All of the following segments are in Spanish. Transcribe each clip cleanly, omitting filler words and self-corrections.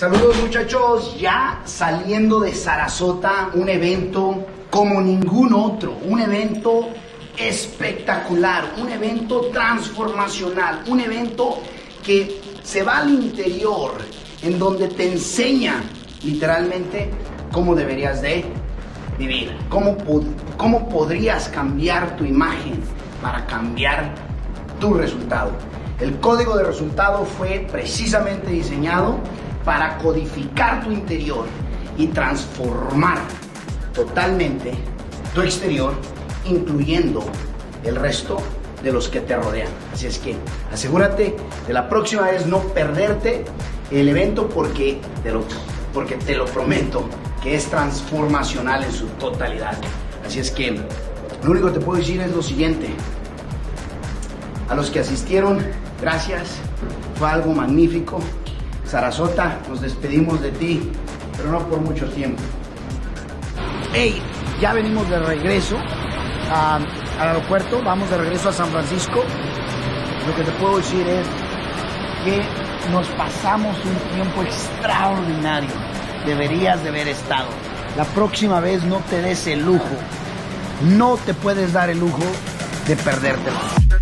Saludos muchachos, ya saliendo de Sarasota, un evento como ningún otro, un evento espectacular, un evento transformacional, un evento que se va al interior, en donde te enseña literalmente cómo deberías de vivir, cómo podrías cambiar tu imagen para cambiar tu resultado. El código de resultado fue precisamente diseñado para codificar tu interior y transformar totalmente tu exterior, incluyendo el resto de los que te rodean. Así es que asegúrate de la próxima vez no perderte el evento porque te lo prometo que es transformacional en su totalidad. Así es que lo único que te puedo decir es lo siguiente: a los que asistieron, gracias, fue algo magnífico. Sarasota, nos despedimos de ti, pero no por mucho tiempo. Hey, ya venimos de regreso al aeropuerto, vamos de regreso a San Francisco. Lo que te puedo decir es que nos pasamos un tiempo extraordinario. Deberías de haber estado. La próxima vez no te des el lujo, no te puedes dar el lujo de perdértelo.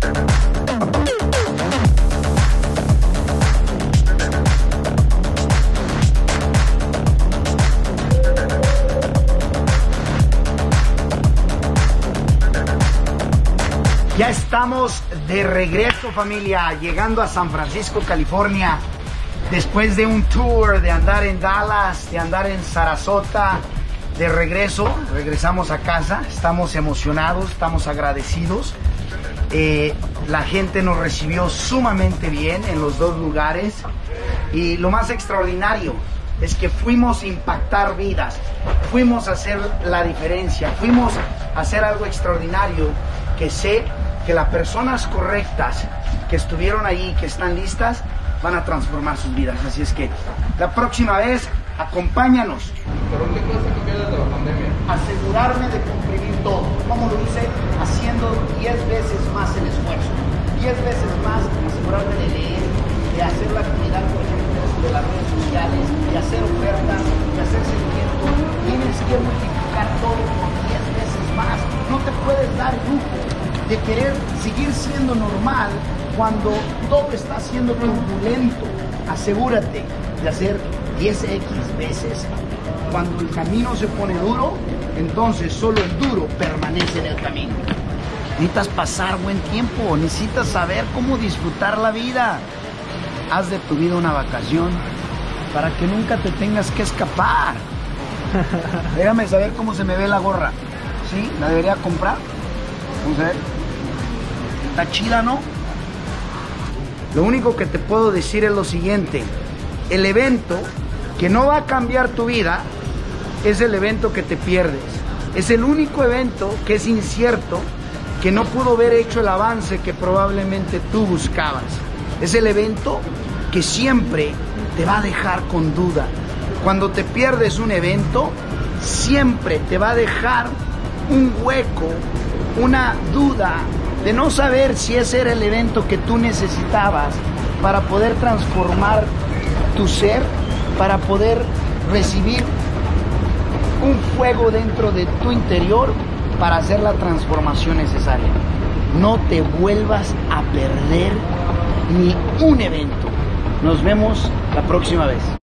Ya estamos de regreso, familia, llegando a San Francisco, California, después de un tour, de andar en Dallas, de andar en Sarasota. De regreso, regresamos a casa, estamos emocionados, estamos agradecidos. La gente nos recibió sumamente bien en los dos lugares y lo más extraordinario es que fuimos a impactar vidas, fuimos a hacer la diferencia, fuimos a hacer algo extraordinario que sé que las personas correctas que estuvieron ahí, que están listas, van a transformar sus vidas. Así es que la próxima vez, acompáñanos. ¿Pero qué cosa cambió desde la pandemia? Asegurarme de comprimir todo. ¿Cómo lo hice? Haciendo 10 veces más el esfuerzo. 10 veces más asegurarme de leer, de hacer la actividad, por ejemplo, de las redes sociales, de hacer ofertas, de hacer seguimiento. Tienes que multiplicar todo por 10 veces más. No te puedes dar el lujo de querer seguir siendo normal cuando todo está siendo turbulento. Asegúrate de hacer 10x veces. Cuando el camino se pone duro, entonces solo el duro permanece en el camino. Necesitas pasar buen tiempo, necesitas saber cómo disfrutar la vida. Haz de tu vida una vacación para que nunca te tengas que escapar. Déjame saber cómo se me ve la gorra. ¿Sí? ¿La debería comprar? Vamos a ver. Está chida, ¿no? Lo único que te puedo decir es lo siguiente: el evento que no va a cambiar tu vida es el evento que te pierdes. Es el único evento que es incierto, que no pudo haber hecho el avance que probablemente tú buscabas. Es el evento que siempre te va a dejar con duda. Cuando te pierdes un evento, siempre te va a dejar un hueco, una duda de no saber si ese era el evento que tú necesitabas para poder transformar tu ser, para poder recibir un fuego dentro de tu interior para hacer la transformación necesaria. No te vuelvas a perder ni un evento. Nos vemos la próxima vez.